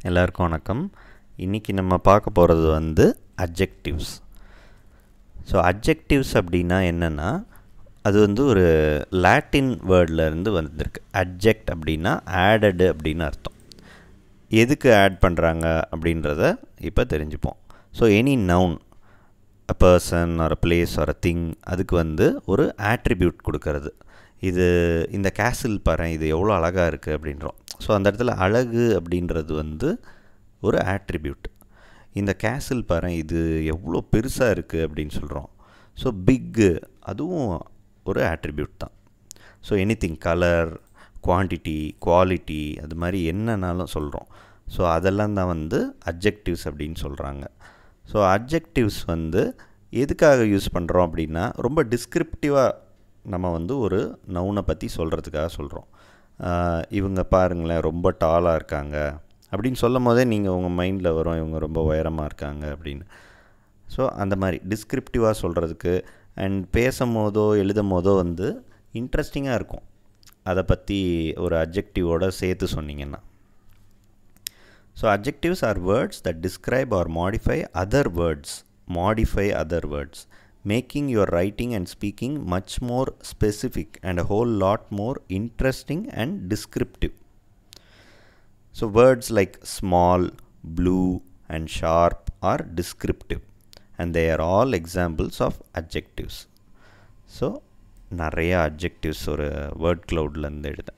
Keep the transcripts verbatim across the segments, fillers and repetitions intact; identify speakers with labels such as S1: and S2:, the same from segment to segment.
S1: எல்லாருக்கும் வணக்கம். இன்றைக்கி நம்ம பார்க்க போகிறது வந்து அட்ஜெக்டிவ்ஸ். ஸோ அட்ஜெக்டிவ்ஸ் அப்படின்னா என்னென்னா, அது வந்து ஒரு லாட்டின் வேர்ட்லேருந்து வந்திருக்கு. அட்ஜெக்ட் அப்படின்னா ஆடடு அப்படின்னு அர்த்தம். எதுக்கு ஆட் பண்ணுறாங்க அப்படின்றத இப்போ தெரிஞ்சுப்போம். So any noun, a person or a place or a thing, அதுக்கு வந்து ஒரு ஆட்ரிபியூட் கொடுக்கறது. இது இந்த கேசில் பாரு, இது எவ்வளோ அழகாக இருக்குது அப்படின்றோம். ஸோ அந்த இடத்துல அழகு அப்படின்றது வந்து ஒரு ஆட்ரிபியூட். இந்த கேசில் பாரு, இது எவ்வளோ பெருசாக இருக்குது அப்படின்னு சொல்கிறோம். ஸோ பிக்கு, அதுவும் ஒரு ஆட்ரிபியூட் தான். So anything, colour, quantity, quality, அது மாதிரி என்னன்னாலும் சொல்கிறோம். ஸோ அதெல்லாம் தான் வந்து அட்ஜெக்டிவ்ஸ் அப்படின்னு சொல்கிறாங்க. ஸோ அட்ஜெக்டிவ்ஸ் வந்து எதுக்காக யூஸ் பண்ணுறோம் அப்படின்னா, ரொம்ப டிஸ்கிரிப்டிவாக நம்ம வந்து ஒரு நவுனை பற்றி சொல்கிறதுக்காக சொல்கிறோம். இவங்க பாருங்களேன் ரொம்ப டாலாக இருக்காங்க அப்படின்னு சொல்லும் போதே நீங்கள் உங்கள் மைண்டில் வரும் இவங்க ரொம்ப உயரமாக இருக்காங்க அப்படின்னு. ஸோ அந்த மாதிரி டிஸ்கிரிப்டிவாக சொல்கிறதுக்கு அண்ட் பேசும் போதோ எழுதும் போதோ வந்து இன்ட்ரெஸ்டிங்காக இருக்கும். அதை பற்றி ஒரு அட்ஜெக்டிவோடு சேர்த்து சொன்னீங்கன்னா. So adjectives are words that describe or modify other words modify other words, making your writing and speaking much more specific and a whole lot more interesting and descriptive. So words like small, blue and sharp are descriptive, and they are all examples of adjectives. So நிறைய adjectives ஒரு word cloudல இருந்து எடுத்தேன்.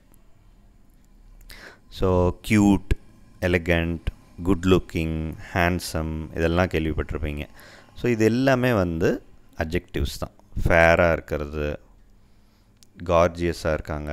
S1: So cute, elegant, good looking, handsome, இதெல்லாம் கேள்விப்பட்டிருப்பீங்க. So இது எல்லாமே வந்து அட்ஜெக்டிவ்ஸ் தான். ஃபேராக இருக்கிறது, கார்ஜியஸாக இருக்காங்க.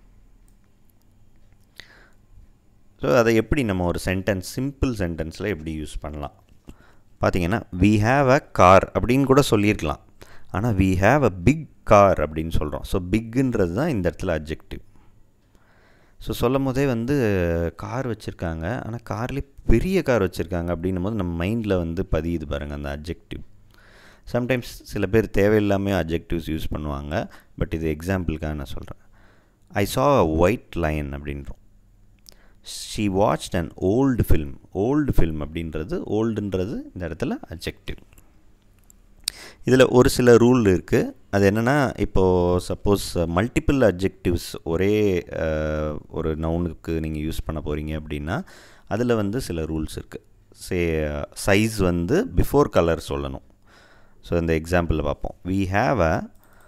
S1: ஸோ அதை எப்படி நம்ம ஒரு சென்டென்ஸ், சிம்பிள் சென்டென்ஸில் எப்படி யூஸ் பண்ணலாம் பார்த்தீங்கன்னா, வி ஹாவ் அ கார் அப்படின்னு கூட சொல்லியிருக்கலாம். ஆனால் we have a big car அப்படின்னு சொல்கிறோம். ஸோ பிக்குன்றது தான் இந்த இடத்துல அட்ஜெக்டிவ். ஸோ சொல்லும் போதே வந்து கார் வச்சுருக்காங்க, ஆனால் கார்லேயே பெரிய கார் வச்சுருக்காங்க அப்படின்னும் போது நம்ம மைண்டில் வந்து பதியுது பாருங்கள் அந்த அட்ஜெக்டிவ். சம்டைம்ஸ் சில பேர் தேவையில்லாமல் அட்ஜெக்டிவ்ஸ் யூஸ் பண்ணுவாங்க. பட் இது எக்ஸாம்பிளுக்காக நான் சொல்கிறேன். I saw a white line அப்படின்றோம். She watched an old film. Old film அப்படின்றது, ஓல்டுன்றது இந்த இடத்துல அட்ஜெக்டிவ். இதில் ஒரு சில ரூல் இருக்குது. அது என்னென்னா, இப்போது சப்போஸ் மல்டிபிள் அட்ஜெக்டிவ்ஸ் ஒரே ஒரு நவுனுக்கு நீங்கள் யூஸ் பண்ண போகிறீங்க அப்படின்னா அதில் வந்து சில ரூல்ஸ் இருக்குது. சே சைஸ் வந்து பிஃபோர் கலர் சொல்லணும். ஸோ இந்த எக்ஸாம்பிளில் பார்ப்போம். We have a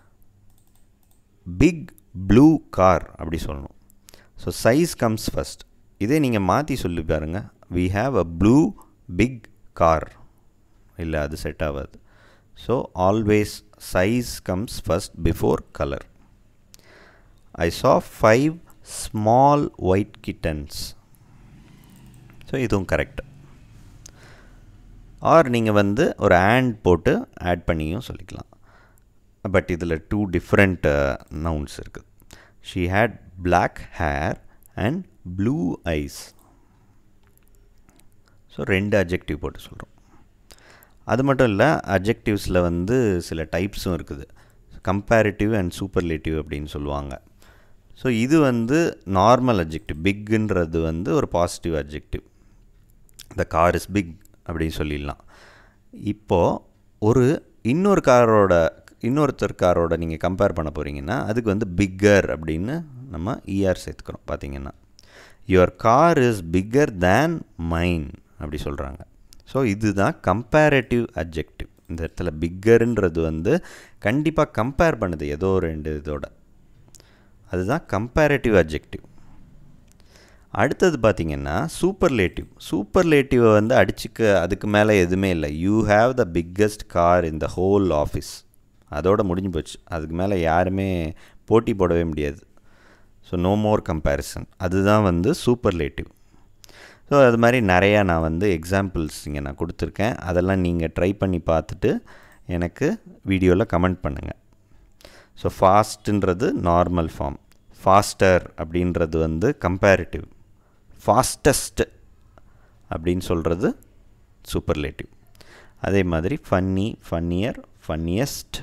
S1: big blue car அப்படி சொல்லணும். So size comes first. இதே நீங்கள் மாற்றி சொல்லி பாருங்கள், we have a blue big car, இல்லை அது செட் ஆகாது. So always size comes first before color. I saw five small white kittens. So இதுவும் கரெக்ட். ஆர் நீங்கள் வந்து ஒரு and போட்டு ஆட் பண்ணியும் சொல்லிக்கலாம். பட் இதில் டூ டிஃப்ரெண்ட் நவுன்ஸ் இருக்குது. She had black hair and blue eyes. So ரெண்டு அட்ஜெக்டிவ் போட்டு சொல்கிறோம். அது மட்டும் இல்லை, அட்ஜெக்டிவ்ஸில் வந்து சில டைப்ஸும் இருக்குது. கம்பேரிட்டிவ் அண்ட் சூப்பர்லேட்டிவ் அப்படின்னு சொல்லுவாங்க. ஸோ இது வந்து நார்மல் அட்ஜெக்டிவ். பிக்குன்றது வந்து ஒரு positive adjective. The car is big அப்படின்னு சொல்லிடலாம். இப்போது ஒரு இன்னொரு காரோட இன்னொருத்தர் காரோட நீங்கள் கம்பேர் பண்ண போகிறீங்கன்னா அதுக்கு வந்து பிக்கர் அப்படின்னு நம்ம இஆர் சேர்த்துக்கிறோம். பார்த்தீங்கன்னா, your car is bigger than mine அப்படி சொல்கிறாங்க. ஸோ இதுதான் கம்பேரேட்டிவ் அட்ஜெக்டிவ். இந்த இடத்துல பிக்கருன்றது வந்து கண்டிப்பாக கம்பேர் பண்ணுது ஏதோ ரெண்டு இதோட. அதுதான் கம்பேரேட்டிவ் அட்ஜெக்டிவ். அடுத்தது பார்த்திங்கன்னா சூப்பர்லேட்டிவ். சூப்பர்லேட்டிவை வந்து அடிச்சுக்க அதுக்கு மேலே எதுவுமே இல்லை. You have the biggest car in the whole office. அதோட முடிஞ்சு போச்சு. அதுக்கு மேலே யாருமே போட்டி போடவே முடியாது. So no more comparison. அதுதான் வந்து சூப்பர்லேட்டிவ். ஸோ அது மாதிரி நிறையா நான் வந்து எக்ஸாம்பிள்ஸ் இங்கே நான் கொடுத்துருக்கேன். அதெல்லாம் நீங்கள் ட்ரை பண்ணி பார்த்துட்டு எனக்கு வீடியோவில் கமெண்ட் பண்ணுங்கள். ஸோ ஃபாஸ்ட்டுன்றது நார்மல் ஃபார்ம். ஃபாஸ்டர் அப்படின்றது வந்து கம்பேரிட்டிவ். ஃபாஸ்டஸ்ட் அப்படின்னு சொல்கிறது சூப்பர்லேட்டிவ். அதே மாதிரி funny, funnier, funniest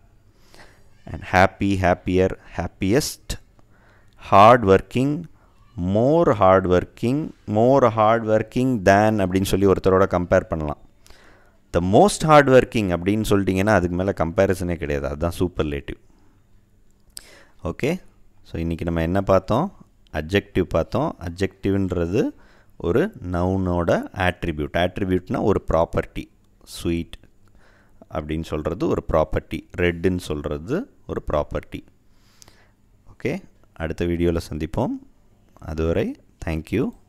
S1: and happy, happier, happiest, hard working, more hard working more hard working than அப்படின்னு சொல்லி ஒருத்தரோட கம்பேர் பண்ணலாம். த மோஸ்ட் ஹார்ட் ஒர்க்கிங் அப்படின்னு சொல்லிட்டிங்கன்னா அதுக்கு மேலே கம்பேரிசனே கிடையாது, அதுதான் சூப்பர்லேட்டிவ். ஓகே, ஸோ இன்றைக்கி நம்ம என்ன பார்த்தோம்? அட்ஜெக்டிவ் பார்த்தோம். அட்ஜெக்டிவ்ன்றது ஒரு நவுனோட ஆட்ரிபியூட். ஆட்ரிபியூட்னா ஒரு ப்ராப்பர்ட்டி. ஸ்வீட் அப்படின்னு சொல்கிறது ஒரு ப்ராப்பர்ட்டி, ரெட்டுன்னு சொல்கிறது ஒரு ப்ராப்பர்ட்டி. ஓகே, அடுத்த வீடியோவில் சந்திப்போம். அதுவரை தேங்க்யூ.